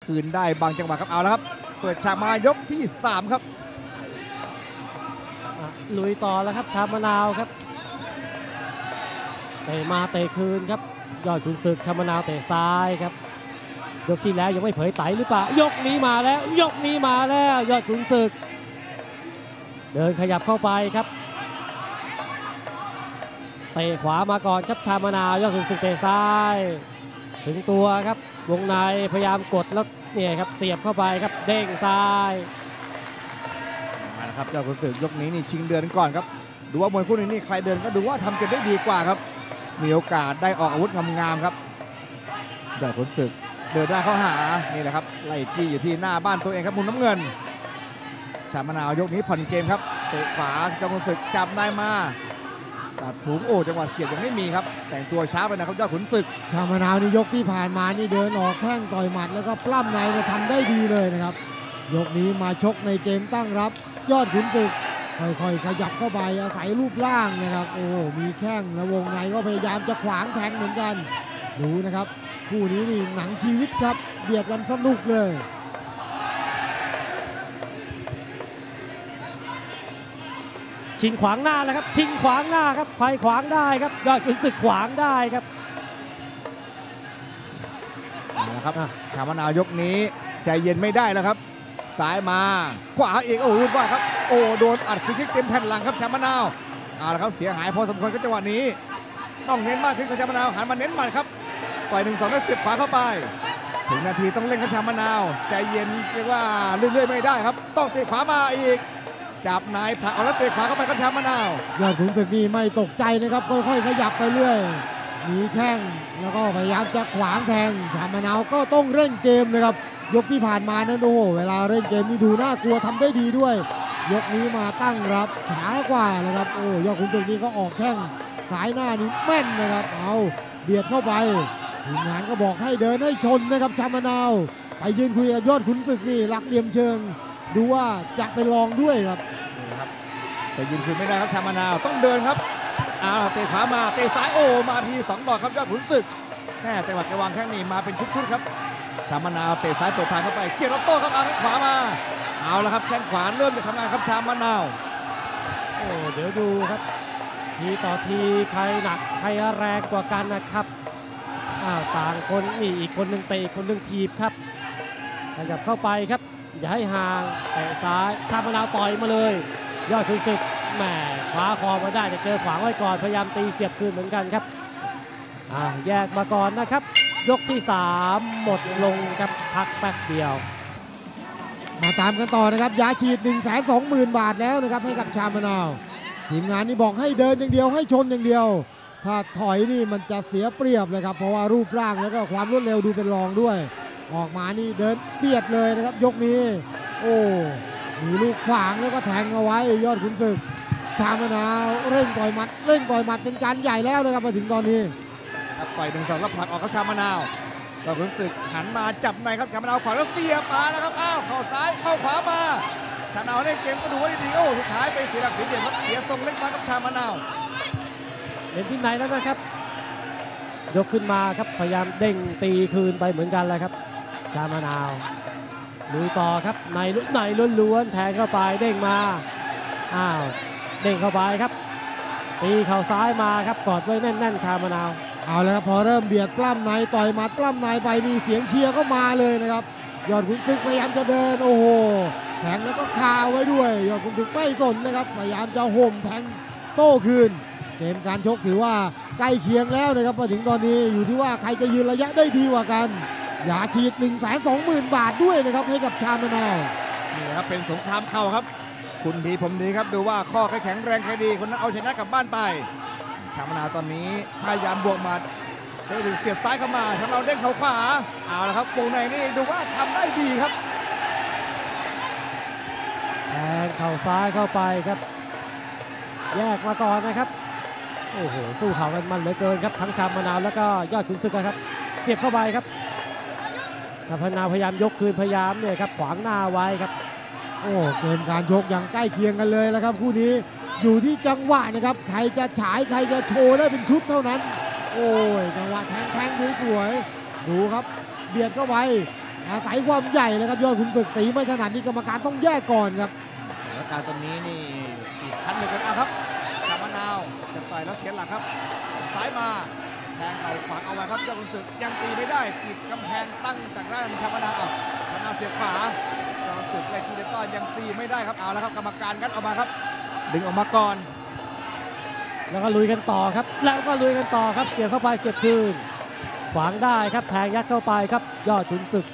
คืนได้บางจังหวะครับเอาแล้วครับเปิดฉากมายกที่3ครับลุยต่อแล้วครับชามะนาวครับเตะมาเตะคืนครับยอดขุนศึกชามะนาวเตะซ้ายครับยกที่แล้วยังไม่เผยไตหรือเปล่ายกนี้มาแล้วยกนี้มาแล้วยอดขุนศึกเดินขยับเข้าไปครับเตะขวามาก่อนครับชามะนาวยอดขุนศึกเตะซ้ายถึงตัวครับวงในพยายามกดแล้วเนี่ยครับเสียบเข้าไปครับเด้งซ้ายนะครับยอดขุนศึกยกนี้นี่ชิงเดินก่อนครับดูว่ามวยคู่นี้นี่ใครเดินก็ดูว่าทำเกมได้ดีกว่าครับมีโอกาสได้ออกอาวุธงามๆครับยอดขุนศึกเดินได้เข้าหานี่แหละครับไล่จี้อยู่ที่หน้าบ้านตัวเองครับมุมน้ำเงินชามะนาวยกนี้ผ่อนเกมครับเตะขวายอดขุนศึกจับได้มาตัดถุงโอ้จังหวะเสียบยังไม่มีครับแต่งตัวช้าไปนะครับยอดขุนศึกชามะนาวนี่ยกที่ผ่านมานี่เดินออกแข้งต่อยหมัดแล้วก็ปล้ำในทำได้ดีเลยนะครับยกนี้มาชกในเกมตั้งรับยอดขุนศึกค่อยๆขยับเข้าไปอาศัยรูปร่างนะครับโอ้มีแข้งและวงในก็พยายามจะขวางแทงเหมือนกันดูนะครับคู่นี้นี่หนังชีวิตครับเบียดกันสนุกเลยชิงขวางหน้าแล้วครับชิงขวางหน้าครับใครขวางได้ครับยอดขุนศึกขวางได้ครับนะครับชามะนาวยกนี้ใจเย็นไม่ได้แล้วครับซ้ายมาขวาอีกโอ้รุ่นว่าครับโอ้โดนอัดฟรีคิกเต็มแผ่นหลังครับชามะนาวเอาละครับเสียหายพอสมควรกับจังหวะนี้ต้องเน้นมากขึ้นกับชามะนาวหันมาเน้นหมัดครับต่อย1-2แล้วเสียบขวาเข้าไปถึงนาทีต้องเล่นกับชามะนาวใจเย็นเรียกว่าเรื่อยๆไม่ได้ครับต้องเตะขวามาอีกจับนายผลักเอาแล้วเตะขวาเข้าไปกับชามะนาวยอดขุนศึกนี่ไม่ตกใจนะครับค่อยๆขยับไปเรื่อยมีแข้งแล้วก็พยายามจะขวางแทงชามะนาวก็ต้องเร่งเกมนะครับยกที่ผ่านมานั้นโอ้โหเวลาเร่งเกมนี่ดูน่ากลัวทำได้ดีด้วยยกนี้มาตั้งรับช้ากว่านะครับโอ้ยอดขุนศึกนี่ก็ออกแข้งสายหน้านี่แม่นนะครับเอาเบียดเข้าไปทีมงานก็บอกให้เดินให้ชนนะครับชามะนาวไปยืนคุยกับยอดขุนศึกนี่หลักเหลี่ยมเชิงดูว่าจะไปลองด้วยครับไปยืนคุยไม่ได้ครับชามะนาวต้องเดินครับเตะขวามาเตะซ้ายโอ้มาที2 ดอกครับยอดขุนศึกแค่จังหวะแกวางแข้งนี่มาเป็นชุดๆครับชามะนาวเตะซ้ายเปิดทางเข้าไปเกี่ยวรับโต้ครับเอาแข้งขวามาเอาละครับแข้งขวาเริ่มจะทำงานครับชามะนาวโอ้เดี๋ยวดูครับทีต่อทีใครหนักใครแรงกว่ากันนะครับต่างคนนี่อีกคนหนึ่งเตะอีกคนหนึ่งทีบครับขยับเข้าไปครับอย่าให้ห่างเตะซ้ายชามะนาวต่อยมาเลยยอดขุนศึกแหมคว้าคอมาได้แต่เจอขวางไว้ก่อนพยายามตีเสียบคืนเหมือนกันครับแยกมาก่อนนะครับยกที่3หมดลงครับพักแป๊บเดียวมาตามกันต่อนะครับยาฉีด 120,000 บาทแล้วนะครับให้กับชามะนาวทีมงานนี่บอกให้เดินอย่างเดียวให้ชนอย่างเดียวถ้าถอยนี่มันจะเสียเปรียบเลยครับเพราะว่ารูปร่างแล้วก็ความรวดเร็วดูเป็นรองด้วยออกมานี่เดินเบียดเลยนะครับยกนี้โอ้มีลูกขวางแล้วก็แทงเอาไว้ยอดขุนศึกชามะนาวเร่งต่อยหมัดเป็นการใหญ่แล้วนะครับมาถึงตอนนี้ต่อย1-2แล้วผลักออกครับชามะนาวยอดขุนศึกหันมาจับในครับชามะนาวขวาแล้วเสียบมาแล้วครับเข้าซ้ายเข้าขวามาชามะนาวเล่นเกมก็ดูว่าดีๆโอ้สุดท้ายไปเสียหลักเสียเหลี่ยมเสียทรงเล็กมากับชามะนาวเล่นที่ไหนแล้วนะครับยกขึ้นมาครับพยายามเด้งตีคืนไปเหมือนกันเลยครับชามะนาวลุยต่อครับในล้วนๆแทงเข้าไปเด้งมาเด้งเข้าไปครับตีเข่าซ้ายมาครับกอดไว้แน่นๆชามะนาวเอาแล้วครับพอเริ่มเบียดปล้ำในต่อยหมัดปล้ำในไปมีเสียงเชียร์ก็มาเลยนะครับยอดขุนศึกพยายามจะเดินโอ้โหแทงแล้วก็คาไว้ด้วยยอดขุนศึกไม่สนนะครับพยายามจะโหมแทงโต้คืนเกมการชกถือว่าใกล้เคียงแล้วนะครับมาถึงตอนนี้อยู่ที่ว่าใครจะยืนระยะได้ดีกว่ากันยาฉีด 120,000 บาทด้วยนะครับให้กับชามะนาวนี่ครับเป็นสงครามเข่าครับคุณดีผมดีครับดูว่าข้อแข็งแรงใครดีคนนั้นเอาชนะกลับบ้านไปชามะนาวตอนนี้พยายามบวกหมัดเสียบซ้ายเข้ามาชามะนาวเด้งเข่าขวาเอาละครับวงในนี่ดูว่าทำได้ดีครับแทงเข่าซ้ายเข้าไปครับแยกมาก่อนนะครับโอ้โหสู้เข่ากันมันเหลือเกินครับทั้งชามะนาวแล้วก็ยอดขุนศึกครับเสียบเข้าไปครับชามะนาวพยายามยกคืนพยายามเนี่ยครับขวางหน้าไว้ครับโอ้เกมการชกอย่างใกล้เคียงกันเลยแล้วครับคู่นี้อยู่ที่จังหวะนะครับใครจะฉายใครจะโชว์ได้เป็นชุดเท่านั้นโอ้ยจังหวะแทงสวยๆดูครับเบียดเข้าไปอาศัยความใหญ่เลยครับยอดขุนศึกตีไม่ถนัดนี่กรรมการต้องแยกก่อนครับสถานการณ์ตอนนี้นี่อีกคันหนึ่งกันครับชามะนาวจะต่อยแล้วเสียหลักครับซ้ายมาแทงเข่าขวางเอาไว้ครับยอดขุนศึกยังตีไม่ได้ติดกำแพงตั้งจากด้านชามะนาวชามะนาวเสียบขวายอดขุนศึกเลยทีเดียวต้อนยังตีไม่ได้ครับเอาแล้วครับกรรมการงัดออกมาครับดึงออกมาก่อนแล้วก็ลุยกันต่อครับแล้วก็ลุยกันต่อครับเสียบเข้าไปเสียบคืนขวางได้ครับแทงยัดเข้าไปครับยอดขุนศึก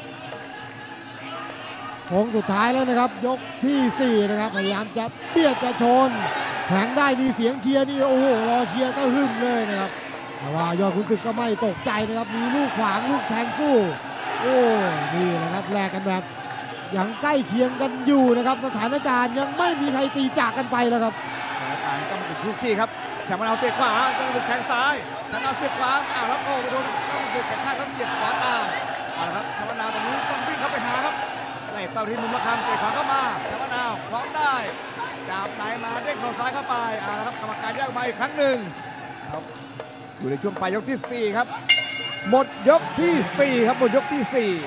โค้งสุดท้ายแล้วนะครับยกที่ 4นะครับพยายามจะเบียดจะชนแข็งได้นี่เสียงเชียร์นี่โอ้โหรอเชียร์ก็หึ่มเลยนะครับแต่ว่ายอดขุนศึกก็ไม่ตกใจนะครับมีลูกขวางลูกแทงสู้โอ้นี่นะครับแลกกันแบบยังใกล้เคียงกันอยู่นะครับสถานการณ์ยังไม่มีใครตีจากกันไปแล้วครับสถานการณ์ก็มาถึงคู่ขี้ครับชามะนาวเตะขวาต้องศึกแทงซ้ายชามะนาวเสียบขวาแล้วโอ้โดนต้องศึกกระชากแล้วเหยียบขวาตามเอาละครับชามะนาวตรงนี้ต้องวิ่งเข้าไปหาครับไล่เต่าที่มุมระฆังเตะขวาเข้ามาชามะนาวคล้องได้จับไหนมาเด้งเข่าซ้ายเข้าไปเอาละครับกรรมการแยกมาอีกครั้งหนึ่งครับอยู่ในช่วงปลายยกที่ 4ครับหมดยกที่ 4ครับหมดยกที่ 4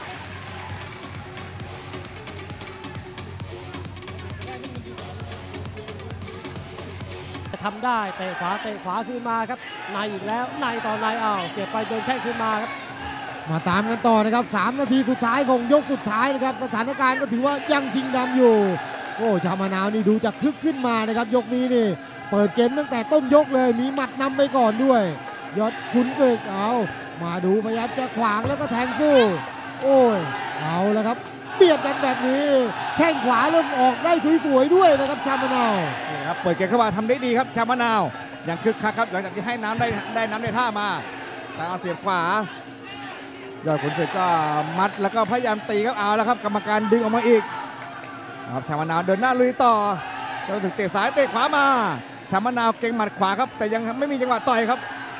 ทำได้เตะขวาขึ้นมาครับในอีกแล้วในต่อในเสียบไปโดนแข้งขึ้นมาครับมาตามกันต่อนะครับ3นาทีสุดท้ายของยกสุดท้ายนะครับสถานการณ์ก็ถือว่ายังชิงดำอยู่โอ้ชามะนาวนี่ดูจะคึกขึ้นมานะครับยกนี้นี่เปิดเกมตั้งแต่ต้นยกเลยมีหมัดนำไปก่อนด้วยยอดขุนศึกเอามาดูพยายามจะขวางแล้วก็แทงสู้โอ้ยเอาแล้วครับเบียดกันแบบนี้แข้งขวาเริ่มออกได้สวยๆด้วยนะครับชามะนาวนี่ครับเปิดเกมเข้ามาทำได้ดีครับชามะนาวยังคึกคักครับหลังจากที่ให้น้ำได้น้ำในท่ามาแต่เอาเสียบขวายอดขุนศึกก็มัดแล้วก็พยายามตีครับเอาแล้วครับกรรมการดึงออกมาอีกครับชามะนาวเดินหน้าลุยต่อยอดขุนศึกเตะซ้ายเตะขวามาชามะนาวเก่งหมัดขวาครับแต่ยังไม่มีจังหวะต่อยครับ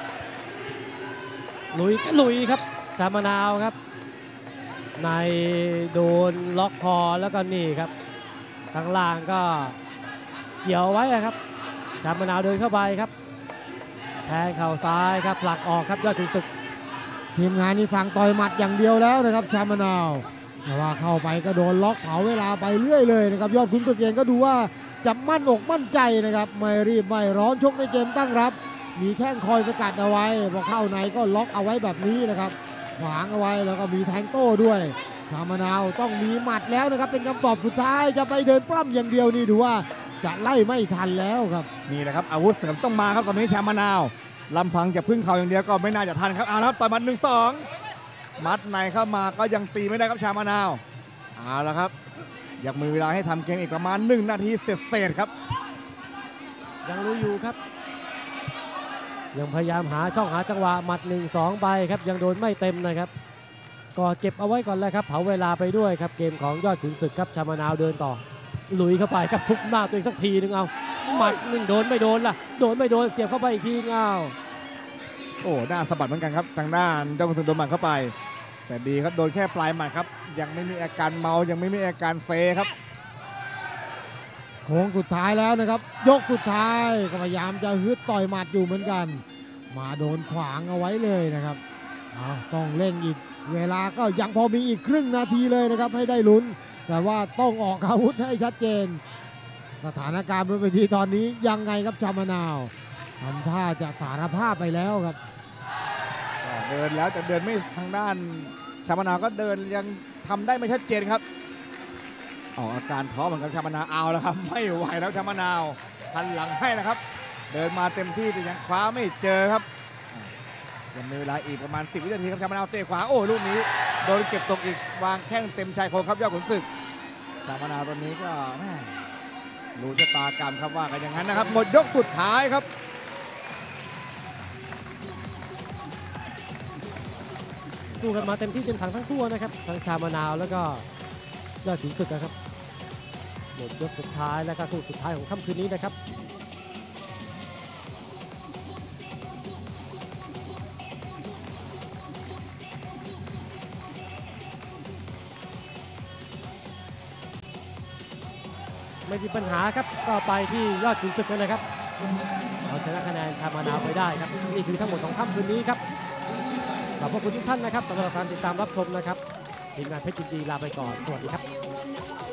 ลุยครับชามะนาวครับในโดนล็อกคอแล้วก็นี่ครับข้างล่างก็เกี่ยวไว้ครับชามะนาวเดินเข้าไปครับแทงเข่าซ้ายครับผลักออกครับยอดขุนศึกทีมงานนี่สั่งต่อยหมัดอย่างเดียวแล้วนะครับชามะนาวแต่ว่าเข้าไปก็โดนล็อกเผาเวลาไปเรื่อยเลยนะครับยอดขุนศึกเองก็ดูว่าจะมั่นอกมั่นใจนะครับไม่รีบไม่ร้อนชกในเกมตั้งรับมีแข้งคอยสกัดเอาไว้พอเข้าในก็ล็อกเอาไว้แบบนี้นะครับขวางเอาไว้แล้วก็มีแทงโต้ด้วยชามะนาวต้องมีหมัดแล้วนะครับเป็นคำตอบสุดท้ายจะไปเดินปล้ำอย่างเดียวนี่ดูว่าจะไล่ไม่ทันแล้วครับนี่แหละครับอาวุธเสริมต้องมาครับตอนนี้ชามะนาวลำพังจะพึ่งเข่าอย่างเดียวก็ไม่น่าจะทันครับเอาละครับต่อยหมัด1-2มัดในเข้ามาก็ยังตีไม่ได้ครับชามะนาวเอาละครับยังมีเวลาให้ทำเกมอีกประมาณ1 นาทีเศษๆครับยังรู้อยู่ครับยังพยายามหาช่องหาจังหวะหมัด 1-2 ไปครับยังโดนไม่เต็มนะครับก็เก็บเอาไว้ก่อนแล้วครับเผาเวลาไปด้วยครับเกมของยอดขุนศึกครับชามะนาวเดินต่อลุยเข้าไปครับทุบหน้าตัวเองสักทีนึงเอาหมัดหนึ่งโดนไม่โดนล่ะโดนไม่โดนเสียบเข้าไปอีกทีเอาโอ้หน้าสะบัดเหมือนกันครับทางด้านเจ้าขุนศึกโดนหมัดเข้าไปแต่ดีครับโดนแค่ปลายหมัดครับยังไม่มีอาการเมายังไม่มีอาการเซครับโค้งสุดท้ายแล้วนะครับยกสุดท้ายก็พยายามจะฮึดต่อยหมัดอยู่เหมือนกันมาโดนขวางเอาไว้เลยนะครับต้องเร่งอีกเวลาก็ยังพอมีอีกครึ่งนาทีเลยนะครับให้ได้ลุ้นแต่ว่าต้องออกอาวุธให้ชัดเจนสถานการณ์บนเวทีตอนนี้ยังไงครับชามะนาวทำท่าจะสารภาพไปแล้วครับเดินแล้วแต่เดินไม่ทางด้านชามะนาวก็เดินยังทำได้ไม่ชัดเจนครับออกอาการท้อเหมือนกับชามะนาวเอาแล้วครับไม่ไหวแล้วชามะนาวหันหลังให้แล้วครับเดินมาเต็มที่แต่ยังคว้าไม่เจอครับยังมีเวลาอีกประมาณ10 วินาทีครับชามะนาวเตะขวาโอ้ลูกนี้โดนเก็บตกอีกวางแข้งเต็มชายโครงครับยอดขุนศึกชามะนาวตอนนี้ก็แม่รู้ชะตากรรมครับว่ากันอย่างนั้นนะครับหมดยกสุดท้ายครับสู้กันมาเต็มที่เต็มถังทั้งคู่นะครับทั้งชามะนาวแล้วก็ยอดขุนศึกนะครับหมดยกสุดท้ายและก็คู่สุดท้ายของค่ำคืนนี้นะครับไม่มีปัญหาครับก็ไปที่ยอดขุนศึกกันเลยครับเอาชนะคะแนนชามะนาวไปได้ครับนี่คือทั้งหมดของค่ำคืนนี้ครับขอบพระคุณทุกท่านนะครับสำหรับการติดตามรับชมนะครับทีมงานเพชรยินดีลาไปก่อนสวัสดีครับ